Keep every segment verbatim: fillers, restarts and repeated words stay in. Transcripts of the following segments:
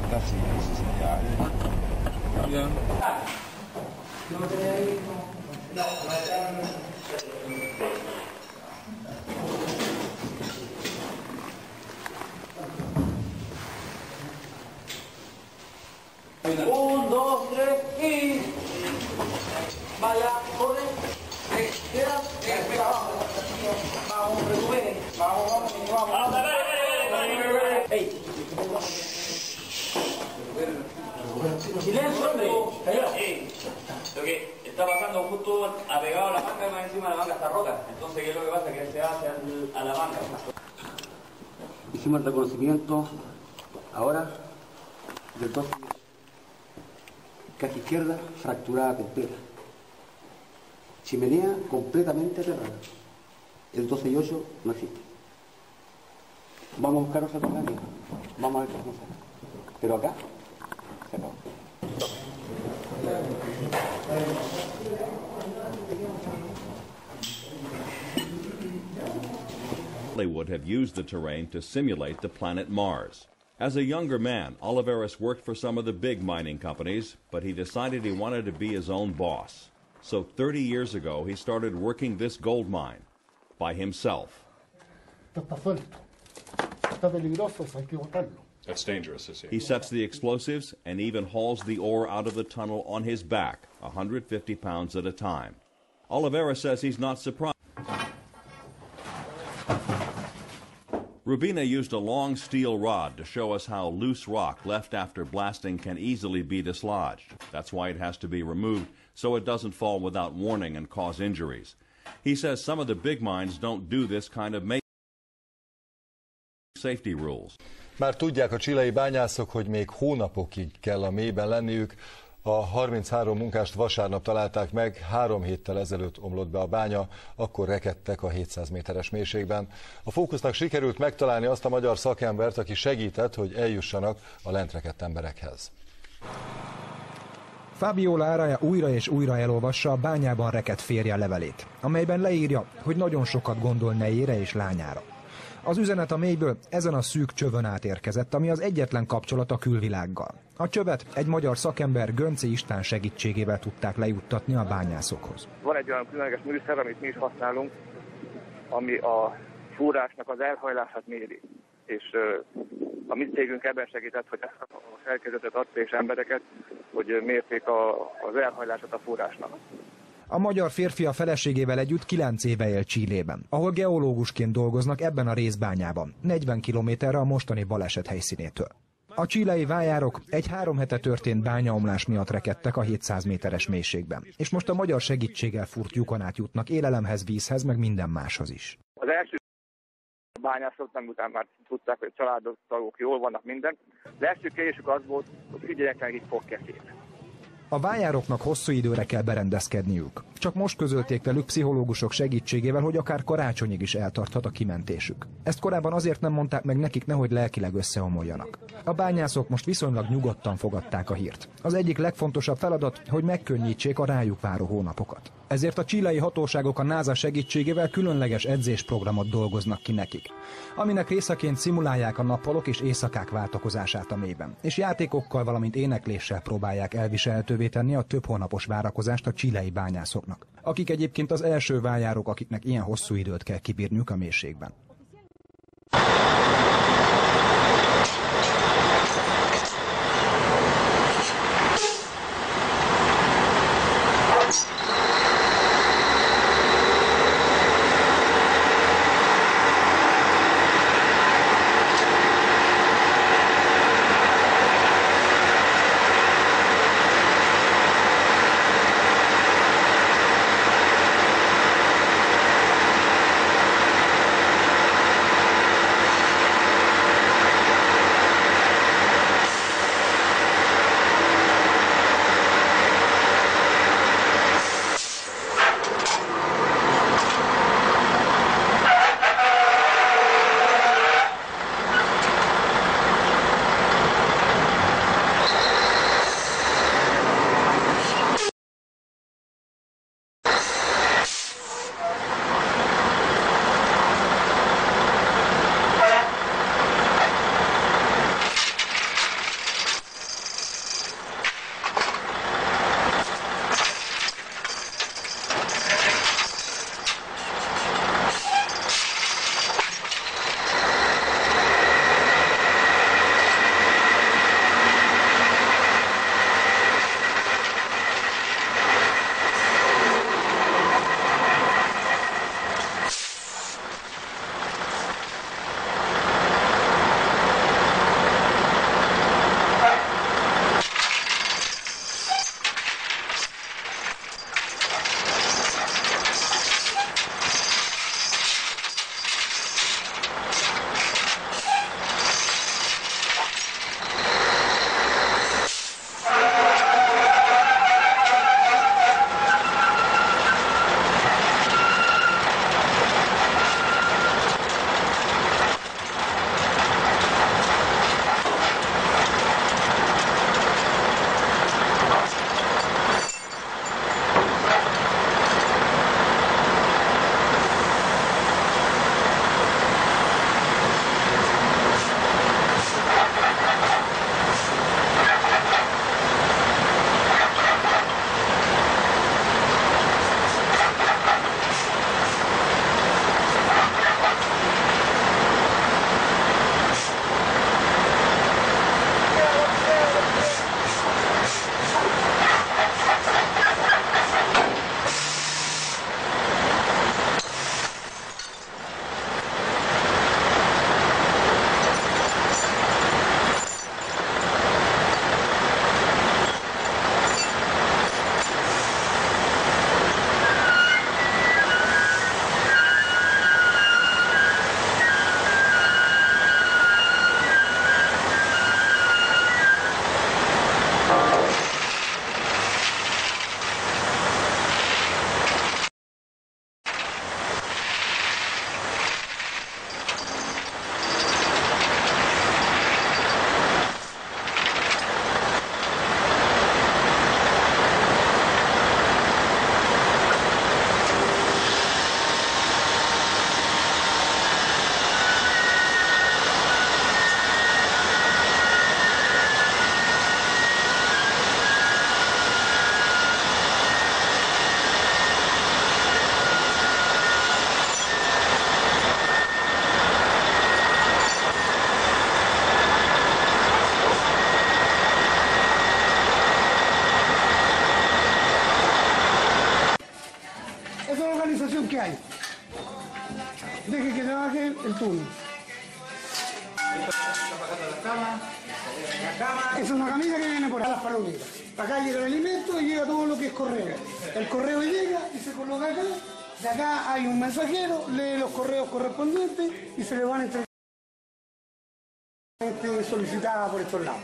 casi necesariamente. Bien. Un, dos, tres y vaya, corre, queda, vamos, recupere, vamos, vamos, vamos, vamos, ey, silencio, hombre, callado. Lo que está pasando justo apegado a la manga y más encima de la manga está rota, entonces ¿qué es lo que pasa? Que se hace a la manga. Hicimos el reconocimiento ahora del doce. Caja izquierda fracturada completa. Chimenea completamente cerrada. El doce y ocho no existe. Vamos a buscar otra cosa aquí. Vamos a ver qué hacemos acá. Pero acá se acabó. Would have used the terrain to simulate the planet Mars. As a younger man, Oliveris worked for some of the big mining companies, but he decided he wanted to be his own boss. So thirty years ago, he started working this gold mine by himself. That's dangerous, is it? He sets the explosives and even hauls the ore out of the tunnel on his back, one hundred fifty pounds at a time. Oliveris says he's not surprised. Rubina used a long steel rod to show us how loose rock left after blasting can easily be dislodged. That's why it has to be removed, so it doesn't fall without warning and cause injuries. He says some of the big mines don't do this kind of safety rules. Már tudják a chilei bányászok, hogy még hónapokig kell a mélyben lenniük. A harminchárom munkást vasárnap találták meg, három héttel ezelőtt omlott be a bánya, akkor rekedtek a hétszáz méteres mélységben. A Fókusznak sikerült megtalálni azt a magyar szakembert, aki segített, hogy eljussanak a lent rekedt emberekhez. Fabiola Araya újra és újra elolvassa a bányában rekedt férje levelét, amelyben leírja, hogy nagyon sokat gondol nejére és lányára. Az üzenet a mélyből ezen a szűk csövön át érkezett, ami az egyetlen kapcsolat a külvilággal. A csövet egy magyar szakember, Gönczi István segítségével tudták lejuttatni a bányászokhoz. Van egy olyan különleges műszer, amit mi is használunk, ami a fúrásnak az elhajlását méri. És uh, a mi cégünk ebben segített, hogy ezt a szerkezetet adta és embereket, hogy mérték a, az elhajlását a fúrásnak. A magyar férfi a feleségével együtt kilenc éve él Chilében, ahol geológusként dolgoznak ebben a részbányában, negyven kilométerre a mostani baleset helyszínétől. A chilei vájárok egy három hete történt bányaomlás miatt rekedtek a hétszáz méteres mélységben, és most a magyar segítséggel fúrt lyukon át jutnak élelemhez, vízhez, meg minden máshoz is. Az első bányászok, nem után már tudták, hogy a családtagok jól vannak, minden, de első kérésük az volt, hogy figyeljenek meg, itt fogkefét. A vájároknak hosszú időre kell berendezkedniük. Csak most közölték velük pszichológusok segítségével, hogy akár karácsonyig is eltarthat a kimentésük. Ezt korábban azért nem mondták meg nekik, nehogy lelkileg összeomoljanak. A bányászok most viszonylag nyugodtan fogadták a hírt. Az egyik legfontosabb feladat, hogy megkönnyítsék a rájuk váró hónapokat. Ezért a chilei hatóságok a NASA segítségével különleges edzésprogramot dolgoznak ki nekik, aminek részeként szimulálják a nappalok és éjszakák váltakozását a mélyben, és játékokkal, valamint énekléssel próbálják elviselhetővé tenni a több hónapos várakozást a chilei bányászoknak, akik egyébként az első vájárok, akiknek ilyen hosszú időt kell kibírniuk a mélységben. turno. Es una camisa que viene por las palomitas. Acá llega el alimento y llega todo lo que es correo. El correo llega y se coloca acá. De acá hay un mensajero, lee los correos correspondientes y se le van a entregar solicitada por estos lados.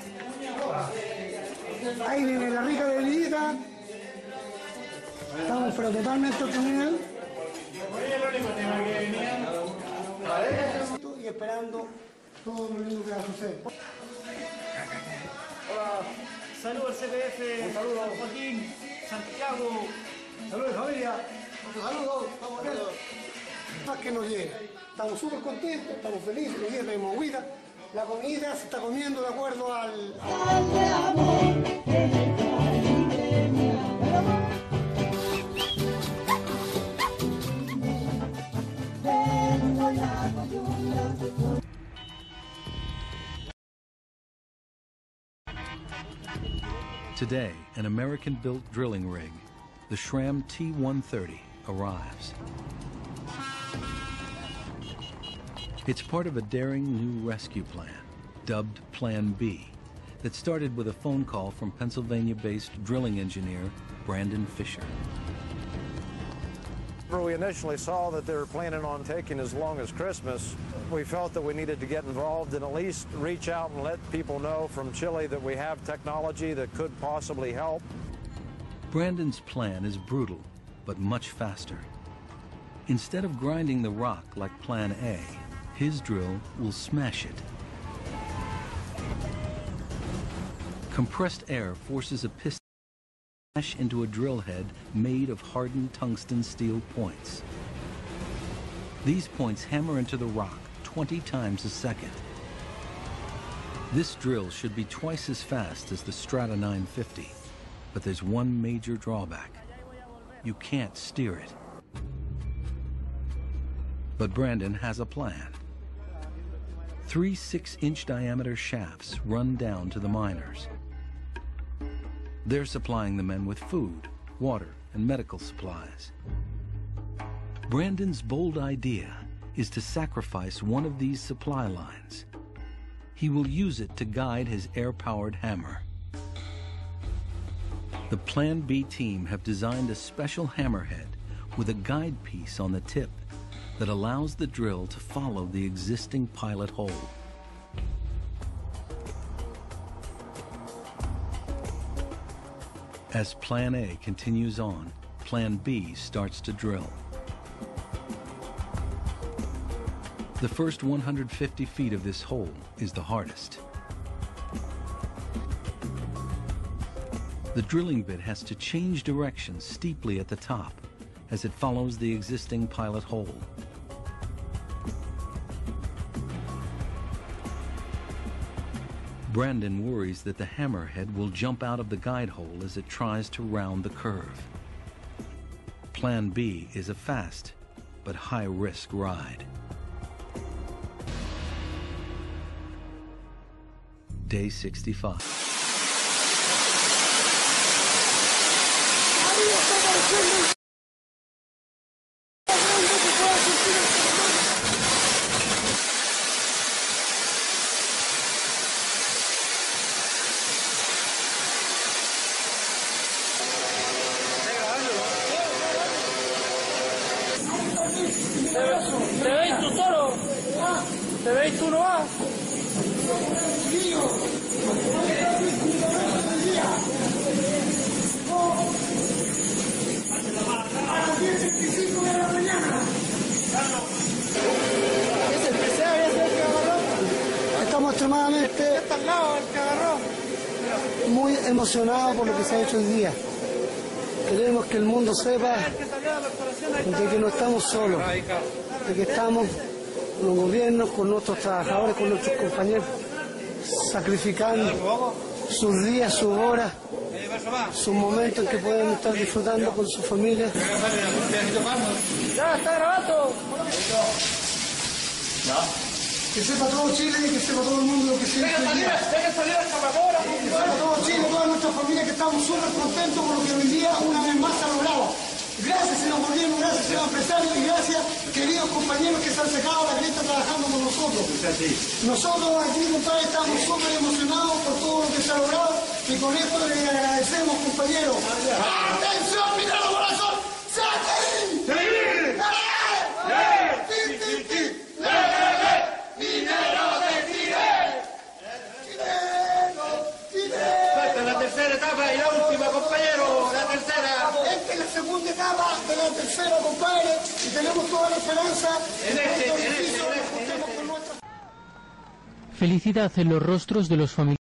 Ahí viene la rica bebidita. Estamos pero totalmente a otro nivel. Y esperando todo lo lindo que va a suceder. Hola. Saludos al C P F. Un saludo a Joaquín, Santiago. Saludos familia. Saludos. Estamos bien. Más que nos llega. Estamos súper contentos, estamos felices, hoy día tenemos agüita. La comida se está comiendo de acuerdo al... Today, an American-built drilling rig, the Schramm T one thirty, arrives. It's part of a daring new rescue plan, dubbed Plan B, that started with a phone call from Pennsylvania-based drilling engineer Brandon Fisher. We initially saw that they were planning on taking as long as Christmas. We felt that we needed to get involved and at least reach out and let people know from Chile that we have technology that could possibly help. Brandon's plan is brutal, but much faster. Instead of grinding the rock like Plan A, his drill will smash it. Compressed air forces a piston to smash into a drill head made of hardened tungsten steel points. These points hammer into the rock twenty times a second. This drill should be twice as fast as the Strata nine fifty, but there's one major drawback. You can't steer it. But Brandon has a plan. Three six-inch diameter shafts run down to the miners. They're supplying the men with food, water, and medical supplies. Brandon's bold idea is to sacrifice one of these supply lines. He will use it to guide his air-powered hammer. The Plan B team have designed a special hammerhead with a guide piece on the tip that allows the drill to follow the existing pilot hole. As Plan A continues on, Plan B starts to drill. The first one hundred fifty feet of this hole is the hardest. The drilling bit has to change direction steeply at the top as it follows the existing pilot hole. Brandon worries that the hammerhead will jump out of the guide hole as it tries to round the curve. Plan B is a fast but high-risk ride. Day sixty-five. ¿Te veis tú solo? ¿Te veis tú no vas? Estamos extremadamente muy emocionados por lo que se ha hecho hoy día. Queremos que el mundo sepa de que no estamos solos, de que estamos con los gobiernos, con nuestros trabajadores, con nuestros compañeros, sacrificando sus días, sus horas, sus momentos en que pueden estar disfrutando con sus familias. Ya, está grabando. Que sepa todo Chile y que sepa todo el mundo lo que se hizo hoy día. Que sepa todo Chile, toda nuestra familia, que estamos súper contentos por lo que hoy día una vez más se ha logrado. Que Gracias, señor gobierno, gracias, señor empresario, y gracias, queridos compañeros que se han sacado la cresta trabajando con nosotros. Nosotros aquí, compadre, estamos súper emocionados por todo lo que se ha logrado y con esto les agradecemos, compañeros. ¡Atención, minero corazón! ¡Saquen! ¡Sí! La tercera etapa y la última, compañero, la tercera. Esta es la segunda etapa de la tercera, compadre, y tenemos toda la esperanza en este, en este, en este. Felicidad en los rostros de los familiares.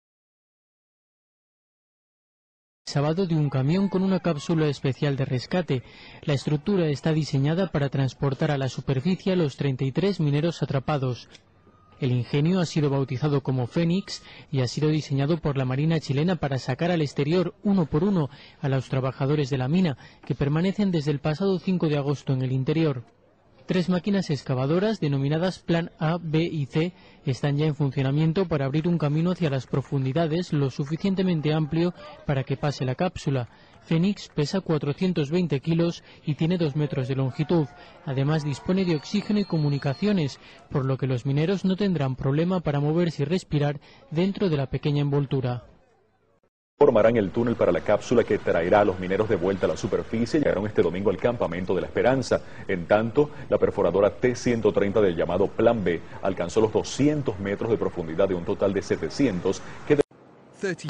Sábado de un camión con una cápsula especial de rescate. La estructura está diseñada para transportar a la superficie a los treinta y tres mineros atrapados. El ingenio ha sido bautizado como Fénix y ha sido diseñado por la Marina chilena para sacar al exterior uno por uno a los trabajadores de la mina, que permanecen desde el pasado cinco de agosto en el interior. Tres máquinas excavadoras denominadas Plan A, B y C están ya en funcionamiento para abrir un camino hacia las profundidades lo suficientemente amplio para que pase la cápsula. Fénix pesa cuatrocientos veinte kilos y tiene dos metros de longitud. Además dispone de oxígeno y comunicaciones, por lo que los mineros no tendrán problema para moverse y respirar dentro de la pequeña envoltura. Formarán el túnel para la cápsula que traerá a los mineros de vuelta a la superficie. Llegaron este domingo al campamento de la Esperanza. En tanto, la perforadora T ciento treinta del llamado Plan B alcanzó los doscientos metros de profundidad de un total de setecientos que